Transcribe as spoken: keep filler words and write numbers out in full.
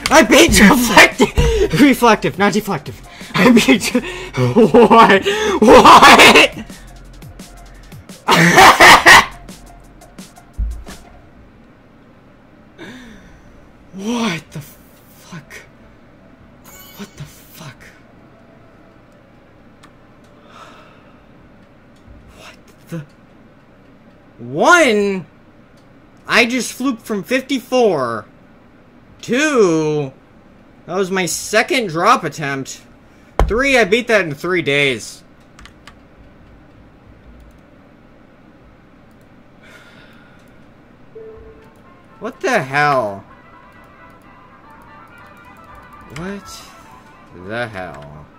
I beat reflective! Reflective, not deflective. I beat you. What? What? What the fuck? What the fuck? What the? One, I just fluked from fifty-four. Two, that was my second drop attempt. Three, I beat that in three days. What the hell? What the hell?